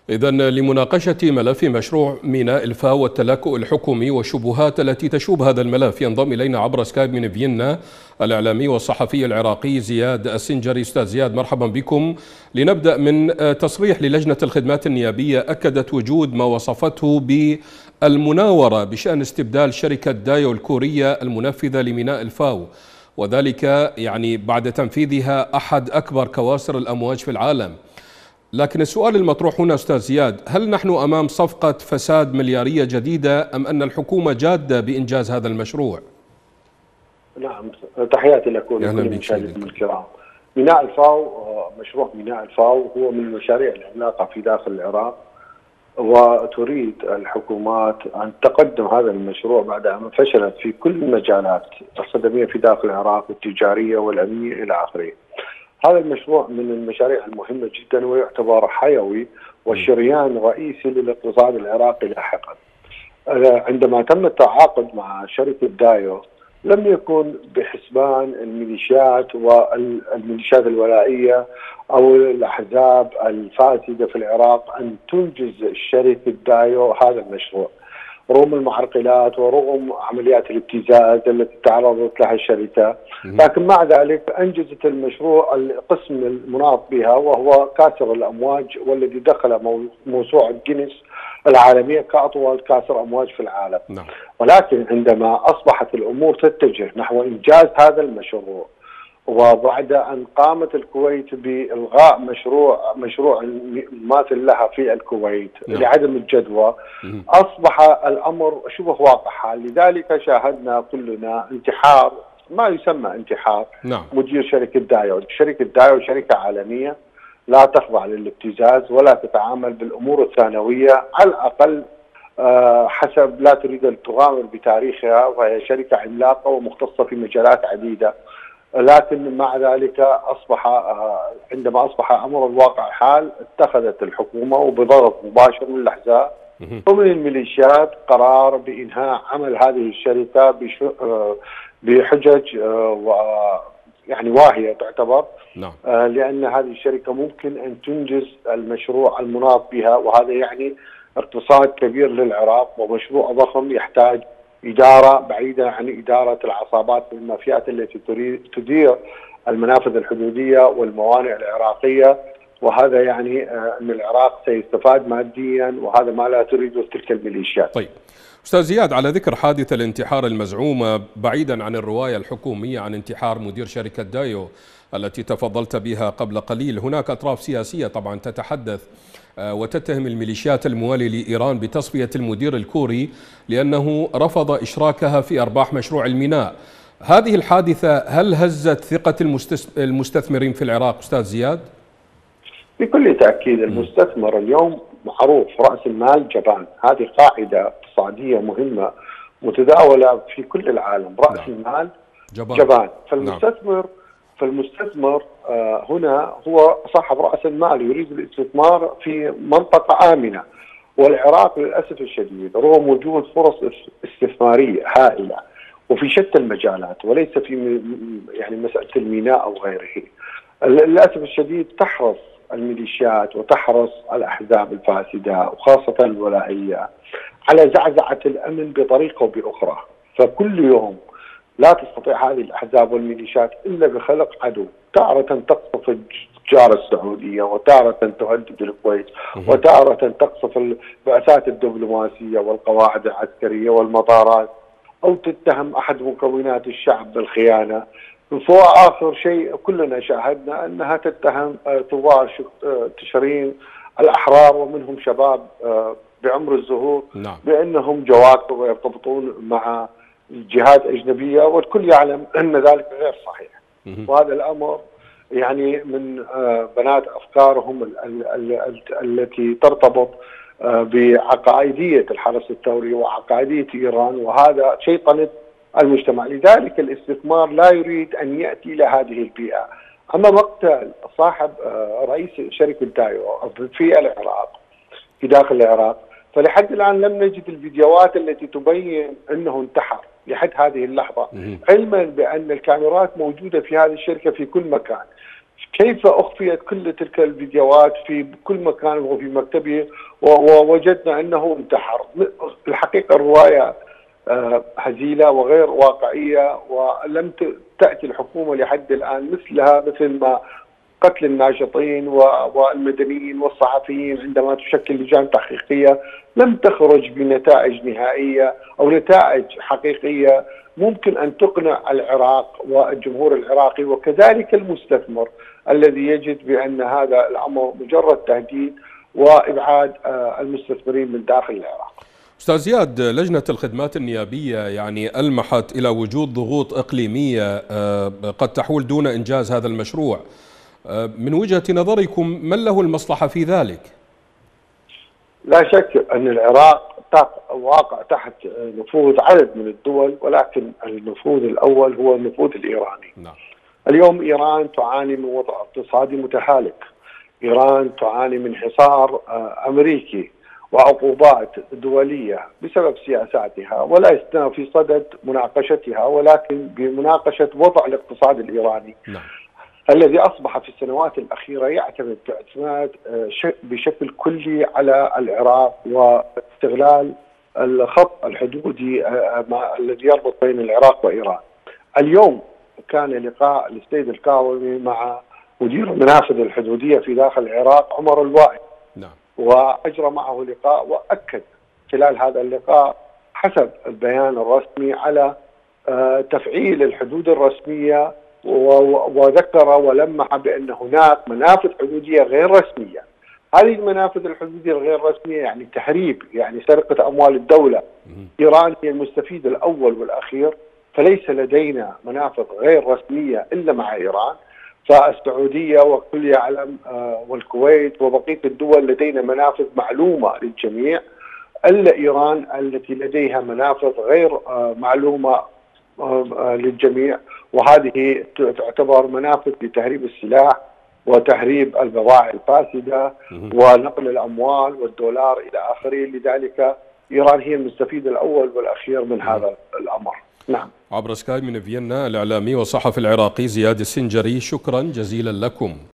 إذن لمناقشة ملف مشروع ميناء الفاو والتلاكؤ الحكومي والشبهات التي تشوب هذا الملف ينضم إلينا عبر سكايب من فيينا الإعلامي والصحفي العراقي زياد السنجري. أستاذ زياد، مرحبا بكم. لنبدأ من تصريح للجنة الخدمات النيابية أكدت وجود ما وصفته بالمناورة بشأن استبدال شركة دايو الكورية المنفذة لميناء الفاو، وذلك يعني بعد تنفيذها أحد أكبر كواسر الأمواج في العالم. لكن السؤال المطروح هنا أستاذ زياد، هل نحن أمام صفقة فساد مليارية جديدة أم أن الحكومة جادة بإنجاز هذا المشروع؟ نعم، تحياتي لكم ولكل المشاهدين الكرام. ميناء الفاو، مشروع ميناء الفاو هو من المشاريع العملاقة في داخل العراق، وتريد الحكومات أن تقدم هذا المشروع بعد أن فشلت في كل المجالات الخدمية في داخل العراق والتجارية والأمنية إلى آخره. هذا المشروع من المشاريع المهمة جدا ويعتبر حيوي وشريان رئيسي للاقتصاد العراقي لاحقا. عندما تم التعاقد مع شركة دايو لم يكن بحسبان الميليشيات والميليشيات الولائية أو الأحزاب الفاسدة في العراق أن تنجز شركة دايو هذا المشروع، رغم المعرقلات ورغم عمليات الابتزاز التي تعرضت لها الشركة. لكن مع ذلك أنجزت المشروع القسم المناط بها وهو كاسر الأمواج، والذي دخل موسوعة جينيس العالمية كأطول كاسر أمواج في العالم. ولكن عندما أصبحت الأمور تتجه نحو إنجاز هذا المشروع، وبعد أن قامت الكويت بإلغاء مشروع ماثل لها في الكويت لعدم الجدوى، أصبح الأمر شبه واقع حال. لذلك شاهدنا كلنا انتحار، ما يسمى انتحار مدير شركة دايو. شركة دايو شركة عالمية لا تخضع للابتزاز ولا تتعامل بالأمور الثانوية على الأقل حسب، لا تريد أن تغامر بتاريخها، وهي شركة عملاقة ومختصة في مجالات عديدة. لكن مع ذلك عندما أصبح أمر الواقع حال، اتخذت الحكومة وبضغط مباشر من الأحزاب ومن الميليشيات قرار بإنهاء عمل هذه الشركة بحجج يعني واهية تعتبر، لأن هذه الشركة ممكن أن تنجز المشروع المناط بها، وهذا يعني اقتصاد كبير للعراق ومشروع ضخم يحتاج إدارة بعيدة عن إدارة العصابات والمافيات التي تدير المنافذ الحدودية والموانئ العراقية. وهذا يعني أن العراق سيستفاد ماديا، وهذا ما لا تريده تلك الميليشيات. طيب أستاذ زياد، على ذكر حادثة الانتحار المزعومة، بعيدا عن الرواية الحكومية عن انتحار مدير شركة دايو التي تفضلت بها قبل قليل، هناك أطراف سياسية طبعا تتحدث وتتهم الميليشيات الموالية لإيران بتصفية المدير الكوري لأنه رفض إشراكها في أرباح مشروع الميناء. هذه الحادثة هل هزت ثقة المستثمرين في العراق أستاذ زياد؟ بكل تأكيد. المستثمر اليوم معروف رأس المال جبان، هذه قاعدة اقتصادية مهمة متداولة في كل العالم. رأس المال جبان. فالمستثمر هنا هو صاحب رأس المال، يريد الاستثمار في منطقة آمنة. والعراق للأسف الشديد رغم وجود فرص استثمارية هائلة وفي شتى المجالات، وليس في يعني مسألة الميناء أو غيره، للأسف الشديد تحرص الميليشيات وتحرص الأحزاب الفاسدة وخاصة الولائية على زعزعة الأمن بطريقة وبأخرى. فكل يوم لا تستطيع هذه الأحزاب والميليشيات إلا بخلق عدو، تارة تقصف التجارة السعودية، وتارة تهدد الكويت، وتارة تقصف البعثات الدبلوماسية والقواعد العسكرية والمطارات، أو تتهم أحد مكونات الشعب بالخيانة. فآخر شيء كلنا شاهدنا أنها تتهم ثوار تشرين الأحرار ومنهم شباب بعمر الزهور بأنهم جواكر ويرتبطون مع جهات أجنبية، والكل يعلم أن ذلك غير صحيح. وهذا الأمر يعني من بنات أفكارهم التي ترتبط بعقائدية الحرس الثوري وعقائدية إيران، وهذا شيطنة المجتمع. لذلك الاستثمار لا يريد أن يأتي إلى هذه البيئة. أما مقتل صاحب رئيس شركة دايو في العراق في داخل العراق، فلحد الآن لم نجد الفيديوهات التي تبين أنه انتحر لحد هذه اللحظة، علما بأن الكاميرات موجودة في هذه الشركة في كل مكان. كيف أخفيت كل تلك الفيديوهات في كل مكان وفي مكتبه ووجدنا أنه انتحر. الحقيقة الرواية هزيلة وغير واقعية، ولم تأتي الحكومة لحد الآن مثلها، مثل ما قتل الناشطين والمدنيين والصحفيين عندما تشكل لجان تحقيقية لم تخرج بنتائج نهائية أو نتائج حقيقية ممكن أن تقنع العراق والجمهور العراقي وكذلك المستثمر الذي يجد بأن هذا الأمر مجرد تهديد وإبعاد المستثمرين من داخل العراق. أستاذ زياد، لجنة الخدمات النيابية يعني ألمحت إلى وجود ضغوط إقليمية قد تحول دون إنجاز هذا المشروع. من وجهة نظركم من له المصلحة في ذلك؟ لا شك أن العراق واقع تحت نفوذ عدد من الدول، ولكن النفوذ الأول هو النفوذ الإيراني. نعم. اليوم إيران تعاني من وضع اقتصادي متهالك، إيران تعاني من حصار أمريكي وعقوبات دولية بسبب سياساتها، ولسنا في صدد مناقشتها ولكن بمناقشة وضع الاقتصاد الإيراني. نعم. الذي أصبح في السنوات الأخيرة يعتمد اعتماد بشكل كلي على العراق واستغلال الخط الحدودي الذي يربط بين العراق وإيران. اليوم كان لقاء للسيد الكاظمي مع مدير المنافذ الحدودية في داخل العراق عمر الوائل. نعم. وأجرى معه لقاء وأكد خلال هذا اللقاء حسب البيان الرسمي على تفعيل الحدود الرسمية، وذكر ولمح بأن هناك منافذ حدودية غير رسمية. هذه المنافذ الحدودية الغير رسمية يعني تهريب، يعني سرقة أموال الدولة. إيران هي المستفيد الأول والأخير، فليس لدينا منافذ غير رسمية إلا مع إيران. فالسعودية وكل يعلم والكويت وبقية الدول لدينا منافذ معلومة للجميع، إلا إيران التي لديها منافذ غير معلومة للجميع، وهذه تعتبر منافذ لتهريب السلاح وتهريب البضائع الفاسدة ونقل الأموال والدولار إلى آخره. لذلك إيران هي المستفيد الأول والأخير من هذا الأمر. نعم. عبر سكايب من فيينا الإعلامي والصحفي العراقي زياد السنجري، شكرا جزيلا لكم.